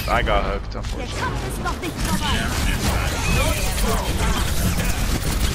I got hooked, Der unfortunately. Kampf ist noch nicht vorbei.